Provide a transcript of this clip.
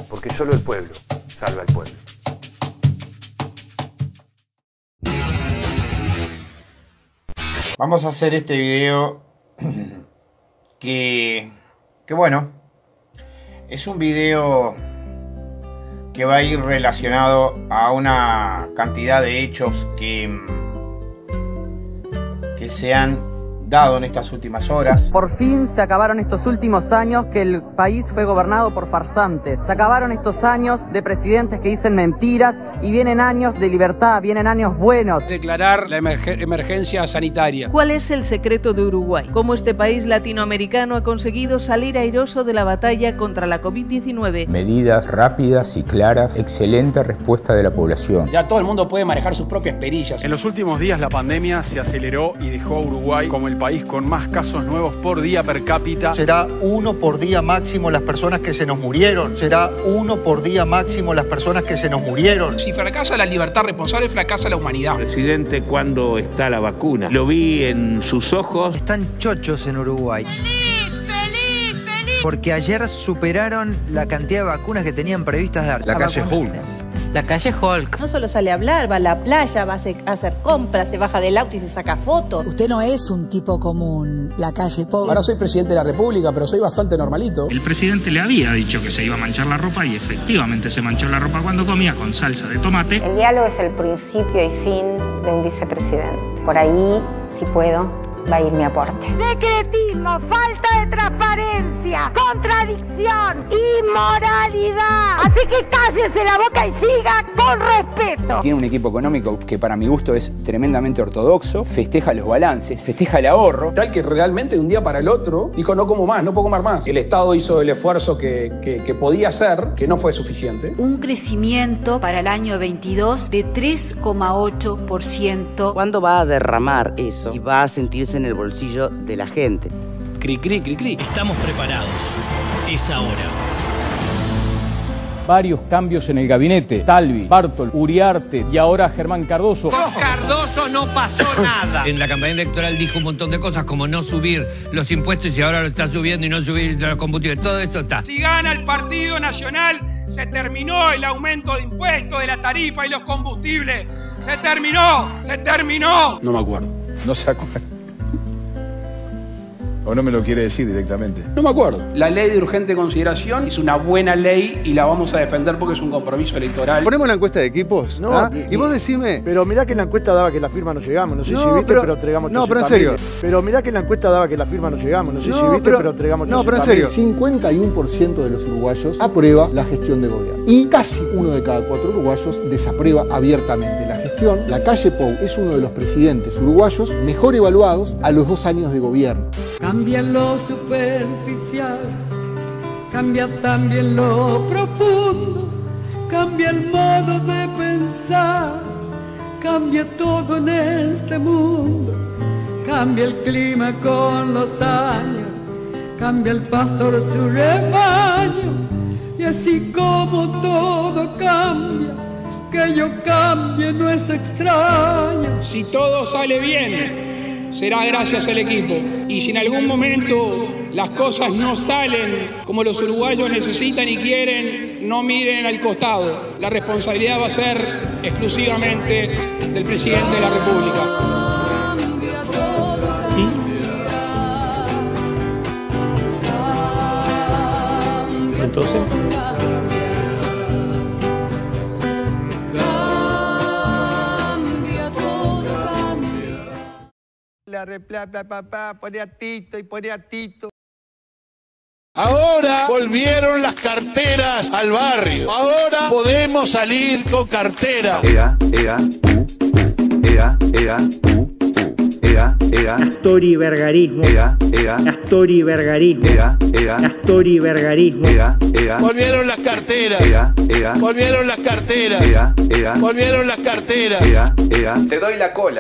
porque solo el pueblo salva al pueblo. Vamos a hacer este video que bueno, es un video que va a ir relacionado a una cantidad de hechos que se han dado en estas últimas horas. Por fin se acabaron estos últimos años que el país fue gobernado por farsantes. Se acabaron estos años de presidentes que dicen mentiras y vienen años de libertad, vienen años buenos. Declarar la emergencia sanitaria. ¿Cuál es el secreto de Uruguay? ¿Cómo este país latinoamericano ha conseguido salir airoso de la batalla contra la COVID-19? Medidas rápidas y claras, excelente respuesta de la población. Ya todo el mundo puede manejar sus propias perillas. En los últimos días la pandemia se aceleró y dejó a Uruguay como el país con más casos nuevos por día per cápita. Será 1 por día máximo las personas que se nos murieron. Será 1 por día máximo las personas que se nos murieron. Si fracasa la libertad responsable, fracasa la humanidad. Presidente, ¿cuándo está la vacuna? Lo vi en sus ojos. Están chochos en Uruguay. ¡Feliz! Porque ayer superaron la cantidad de vacunas que tenían previstas dar. La calle Hulk. La calle Hulk. No solo sale a hablar, va a la playa, va a hacer compras, se baja del auto y se saca fotos. Usted no es un tipo común, la calle pobre. Ahora soy presidente de la República, pero soy bastante normalito. El presidente le había dicho que se iba a manchar la ropa y efectivamente se manchó la ropa cuando comía con salsa de tomate. El diálogo es el principio y fin de un vicepresidente. Por ahí, si puedo, va a ir mi aporte. Secretismo, falta de transparencia, contradicción, inmoralidad. Así que cállese la boca y siga con respeto. Tiene un equipo económico que para mi gusto es tremendamente ortodoxo, festeja los balances, festeja el ahorro. Tal que realmente de un día para el otro dijo no como más, no puedo comer más. El Estado hizo el esfuerzo que podía hacer, que no fue suficiente. Un crecimiento para el año 22 de 3,8%. ¿Cuándo va a derramar eso y va a sentirse en el bolsillo de la gente? Cri, cri, cri, cri. Estamos preparados. Es ahora. Varios cambios en el gabinete. Talvi, Bartol, Uriarte y ahora Germán Cardoso. Con Cardoso no pasó nada. En la campaña electoral dijo un montón de cosas como no subir los impuestos y ahora lo está subiendo y no subir los combustibles. Todo eso está. Si gana el Partido Nacional, se terminó el aumento de impuestos, de la tarifa y los combustibles. Se terminó, se terminó. No me acuerdo. No se acuerda. ¿O no me lo quiere decir directamente? No me acuerdo. La ley de urgente consideración es una buena ley y la vamos a defender porque es un compromiso electoral. ¿Ponemos la encuesta de equipos? No, ¿Ah? Y vos decime... Pero mirá que en la encuesta daba que la firma no llegamos. No sé si viste, pero entregamos... No, pero en serio. Pero mirá que en la encuesta daba que la firma no llegamos. No sé si viste, pero entregamos... No, pero en serio. 51% de los uruguayos aprueba la gestión de gobierno. Y casi 1 de cada 4 uruguayos desaprueba abiertamente la gestión. La calle Pou es uno de los presidentes uruguayos mejor evaluados a los 2 años de gobierno. Cambia lo superficial, cambia también lo profundo, cambia el modo de pensar, cambia todo en este mundo, cambia el clima con los años, cambia el pastor su rebaño, y así como todo cambia, que yo cambie no es extraño. Si todo sale bien, será gracias al equipo. Y si en algún momento las cosas no salen como los uruguayos necesitan y quieren, no miren al costado. La responsabilidad va a ser exclusivamente del presidente de la República. ¿Sí? Entonces... Pone a Tito y pone a Tito. Ahora volvieron las carteras al barrio. Ahora podemos salir con cartera. Astorivergarismo. Astorivergarismo. Astorivergarismo. Volvieron las carteras. Volvieron las carteras. Volvieron las carteras. Te doy la cola.